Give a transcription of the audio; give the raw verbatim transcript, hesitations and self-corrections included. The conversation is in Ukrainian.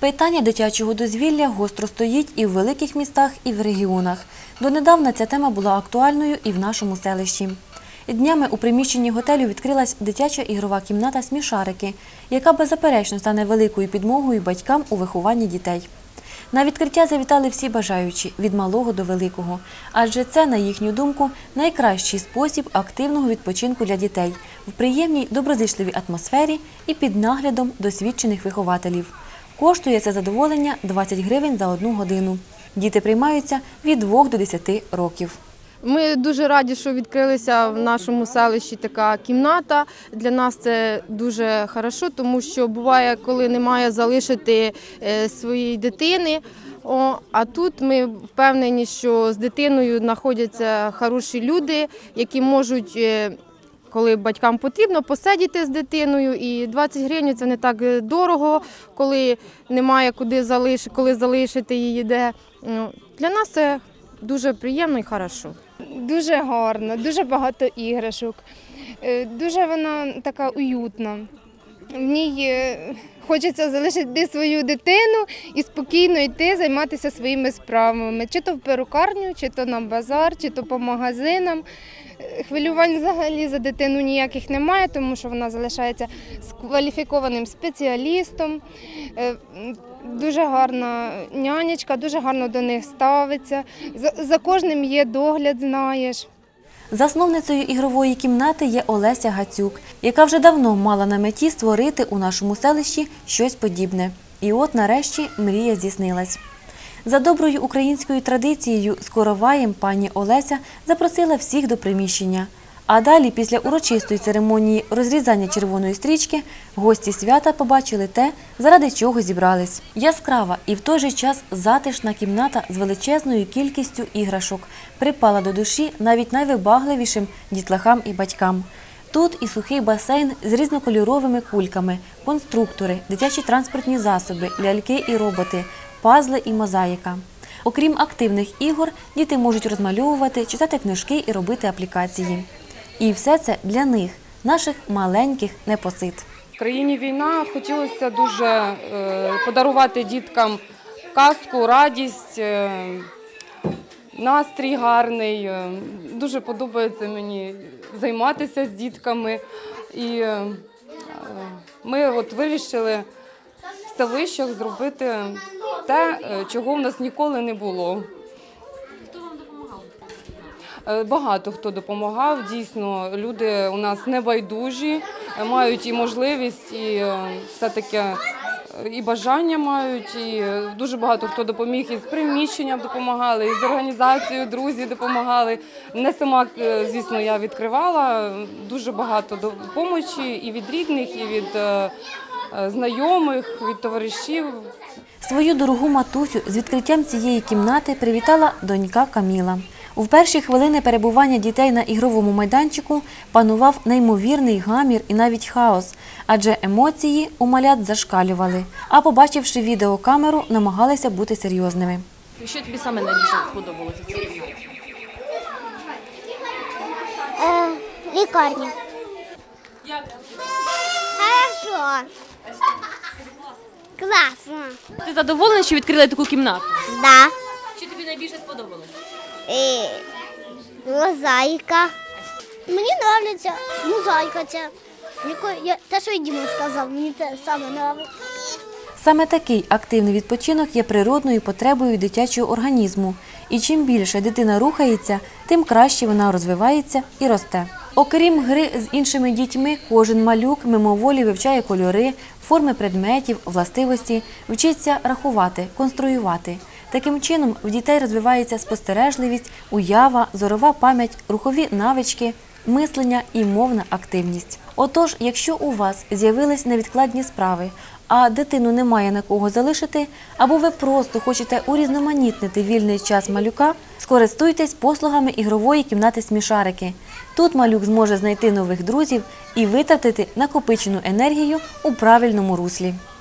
Питання дитячого дозвілля гостро стоїть і в великих містах, і в регіонах. Донедавна ця тема була актуальною і в нашому селищі. Днями у приміщенні готелю відкрилась дитяча ігрова кімната «Смішарики», яка беззаперечно стане великою підмогою батькам у вихованні дітей. На відкриття завітали всі бажаючі, від малого до великого. Адже це, на їхню думку, найкращий спосіб активного відпочинку для дітей в приємній, доброзичливій атмосфері і під наглядом досвідчених вихователів. Коштує це задоволення двадцять гривень за одну годину. Діти приймаються від двох до десяти років. Ми дуже раді, що відкрилася в нашому селищі така кімната. Для нас це дуже добре, тому що буває, коли немає залишити своєї дитини. О, а тут ми впевнені, що з дитиною знаходяться хороші люди, які можуть, коли батькам потрібно, посидіти з дитиною. І двадцять гривень – це не так дорого, коли немає куди залишити, коли залишити її де. Для нас це дуже приємно і добре. Дуже гарно, дуже багато іграшок, дуже вона така уютна. В ній хочеться залишити свою дитину і спокійно йти займатися своїми справами. Чи то в перукарню, чи то на базар, чи то по магазинам. Хвилювань взагалі за дитину ніяких немає, тому що вона залишається з кваліфікованим спеціалістом. Дуже гарна нянечка, дуже гарно до них ставиться. За, за кожним є догляд, знаєш. Засновницею ігрової кімнати є Олеся Гацюк, яка вже давно мала на меті створити у нашому селищі щось подібне. І от нарешті мрія здійснилась. За доброю українською традицією з короваєм пані Олеся запросила всіх до приміщення. А далі, після урочистої церемонії розрізання червоної стрічки, гості свята побачили те, заради чого зібрались. Яскрава і в той же час затишна кімната з величезною кількістю іграшок припала до душі навіть найвибагливішим дітлахам і батькам. Тут і сухий басейн з різнокольоровими кульками, конструктори, дитячі транспортні засоби, ляльки і роботи, пазли і мозаїка. Окрім активних ігор, діти можуть розмальовувати, читати книжки і робити аплікації. І все це для них, наших маленьких непосид. В країні війна, хотілося дуже подарувати діткам казку, радість, настрій гарний. Дуже подобається мені займатися з дітками. І ми от вирішили в селищах зробити те, чого в нас ніколи не було. Багато хто допомагав, дійсно, люди у нас небайдужі, мають і можливість, і все-таки і бажання мають, і дуже багато хто допоміг, і з приміщенням допомагали, і з організацією, друзі допомагали. Не сама, звісно, я відкривала, дуже багато допомоги і від рідних, і від знайомих, від товаришів. Свою дорогу матусю з відкриттям цієї кімнати привітала донька Каміла. У перші хвилини перебування дітей на ігровому майданчику панував неймовірний гамір і навіть хаос, адже емоції у малят зашкалювали, а побачивши відеокамеру, намагалися бути серйозними. Що тобі саме найбільше сподобалося в цій кімнаті? Е, лікарня. Як? Хорошо. Класно. Ти задоволена, що відкрили таку кімнату? Да. Що тобі найбільше сподобалося? І мозаїка. Мені подобається мозаїка ця. Те, що і Діма сказав, мені те саме подобається. Саме такий активний відпочинок є природною потребою дитячого організму. І чим більше дитина рухається, тим краще вона розвивається і росте. Окрім гри з іншими дітьми, кожен малюк мимоволі вивчає кольори, форми предметів, властивості, вчиться рахувати, конструювати. Таким чином, в дітей розвивається спостережливість, уява, зорова пам'ять, рухові навички, мислення і мовна активність. Отож, якщо у вас з'явились невідкладні справи, а дитину немає на кого залишити, або ви просто хочете урізноманітнити вільний час малюка, скористуйтесь послугами ігрової кімнати «Смішарики». Тут малюк зможе знайти нових друзів і витратити накопичену енергію у правильному руслі.